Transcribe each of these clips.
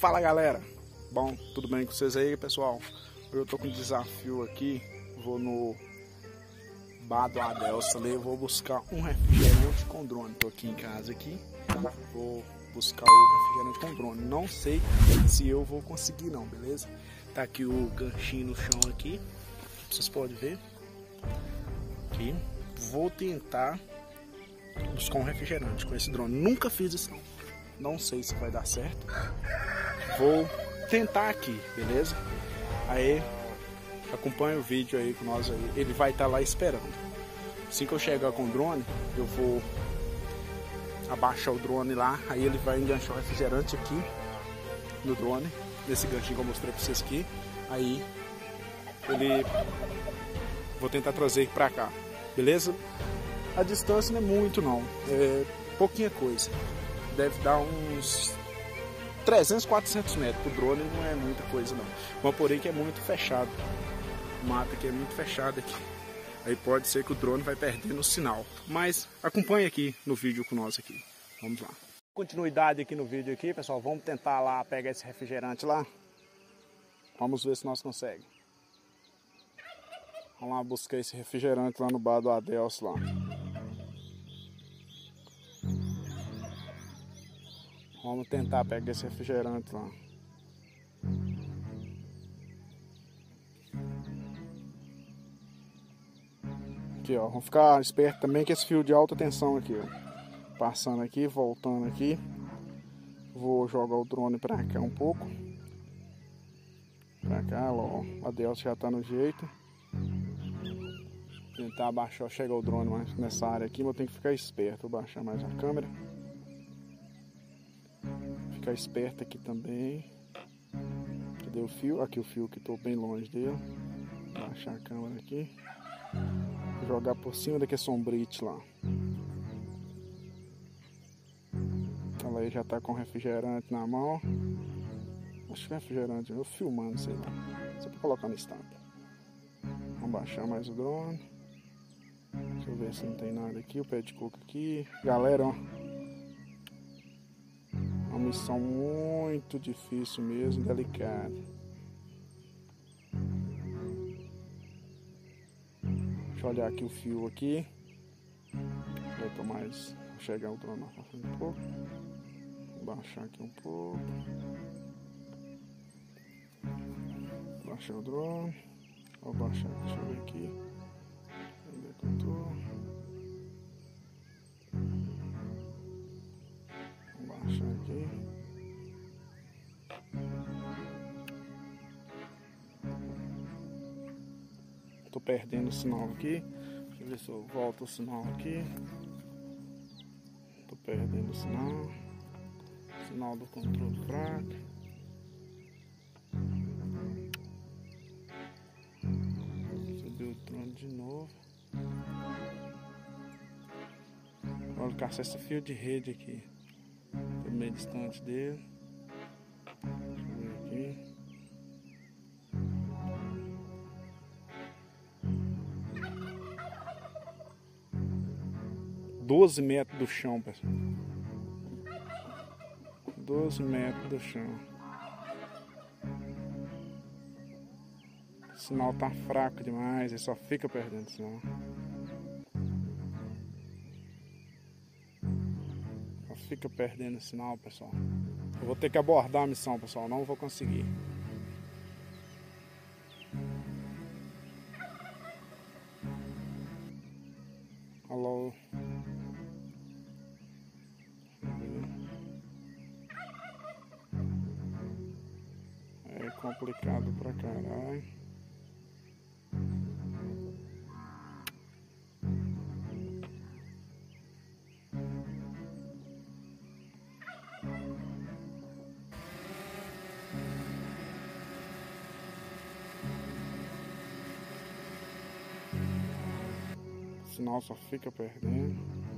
Fala galera, bom, tudo bem com vocês aí pessoal? Eu tô com um desafio aqui, vou no bar do Adelson ali, vou buscar um refrigerante com drone. Tô aqui em casa aqui, vou buscar o refrigerante com drone. Não sei se eu vou conseguir não, beleza? Tá aqui o ganchinho no chão aqui, vocês podem ver. Aqui, vou tentar buscar um refrigerante com esse drone. Nunca fiz isso não sei se vai dar certo. Vou tentar aqui, beleza? Aí acompanha o vídeo aí com nós aí. Ele vai estar lá esperando. Assim que eu chegar com o drone, eu vou abaixar o drone lá. Aí ele vai enganchar o refrigerante aqui no drone, nesse ganchinho que eu mostrei pra vocês aqui. Aí ele vou tentar trazer pra cá, beleza? A distância não é muito não, é pouquinha coisa. Deve dar uns 300, 400 metros. O drone não é muita coisa não. Mas porém que é muito fechado. O mato aqui é muito fechado aqui. Aí pode ser que o drone vai perdendo o sinal. Mas acompanhe aqui no vídeo com nós aqui. Vamos lá. Continuidade aqui no vídeo aqui, pessoal. Vamos tentar lá pegar esse refrigerante lá. Vamos ver se nós conseguimos. Vamos lá buscar esse refrigerante lá no bar do Adelson lá. Vamos tentar pegar esse refrigerante lá. Aqui ó, vamos ficar esperto também com esse fio de alta tensão aqui, ó. Passando aqui, voltando aqui. Vou jogar o drone pra cá um pouco. Pra cá, ó, o Adelson já tá no jeito. Tentar abaixar, chegar o drone mais nessa área aqui, mas eu tenho que ficar esperto. Vou baixar mais a câmera. Ficar esperto aqui também. Cadê o fio? Aqui o fio que estou bem longe dele. Baixar a câmera aqui. Jogar por cima daquele sombrite lá. Ela aí já está com refrigerante na mão. Acho que é refrigerante, eu filmando, sei lá. Só para colocar no estampa. Vamos baixar mais o drone. Deixa eu ver se não tem nada aqui. O pé de coco aqui. Galera, ó. Uma missão muito difícil mesmo, delicada. Deixa eu olhar aqui o fio aqui. Já tô mais... Vou chegar o drone na frente um pouco. Vou baixar aqui um pouco. Baixar o drone. Vou baixar, deixa eu ver aqui. Onde é que eu tô? Baixar aqui. Tô perdendo o sinal aqui. Deixa eu ver se eu volto o sinal aqui. Tô perdendo o sinal. Sinal do controle fraco. Subiu o drone de novo. Vou caçar esse fio de rede aqui. Tô meio distante dele. Deixa eu ver aqui. $12 metros do chão, pessoal. 12 metros do chão. O sinal tá fraco demais, ele só fica perdendo o sinal. Fica perdendo o sinal, pessoal. Eu vou ter que abordar a missão, pessoal. Não vou conseguir. Alô. É complicado pra caralho. O sinal só fica perdendo.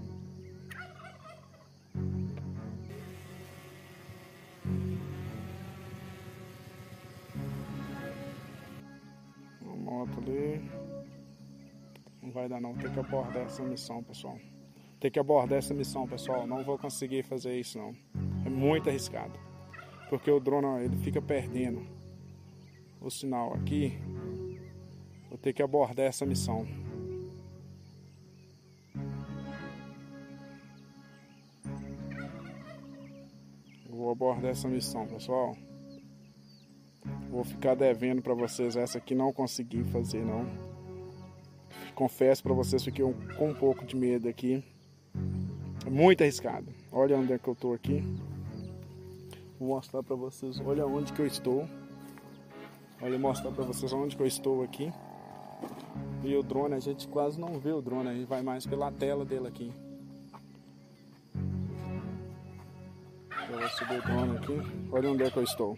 Uma moto ali. Não vai dar não, tem que abordar essa missão, pessoal. Tem que abordar essa missão, pessoal. Não vou conseguir fazer isso não. É muito arriscado. porque o drone, ó, ele fica perdendo o sinal aqui. Vou ter que abordar essa missão. Vou abordar essa missão, pessoal. Vou ficar devendo para vocês. Essa aqui não consegui fazer, não. Confesso para vocês, fiquei com um pouco de medo aqui. É muito arriscado. Olha onde é que eu tô aqui. Vou mostrar para vocês. Olha onde que eu estou. Olha, mostrar para vocês onde que eu estou aqui. E o drone, a gente quase não vê o drone, aí vai mais pela tela dele aqui. Eu vou subir o drone aqui. Olha onde é que eu estou.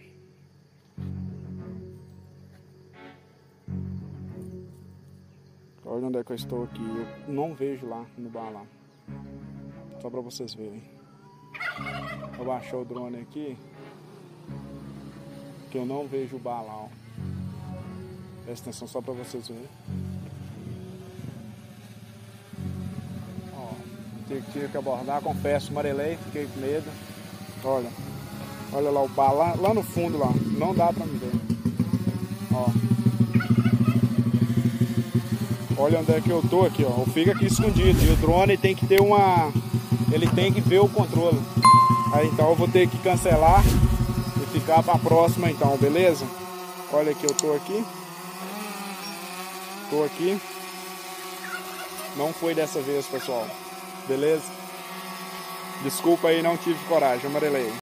Olha onde é que eu estou aqui. Eu não vejo lá no bar lá. Só para vocês verem. Vou baixar o drone aqui, que eu não vejo o bar lá, ó. Presta atenção só para vocês verem. Ó, tive que abordar, confesso, amarelei, fiquei com medo. Olha, olha lá o bar lá no fundo lá, não dá para me ver. Ó, olha onde é que eu tô aqui, ó. Eu fico aqui escondido e o drone tem que ter ele tem que ver o controle. Aí então eu vou ter que cancelar e ficar para a próxima então, beleza? Olha aqui, eu tô aqui. Tô aqui. Não foi dessa vez, pessoal. Beleza? Desculpa aí, não tive coragem, amarelei.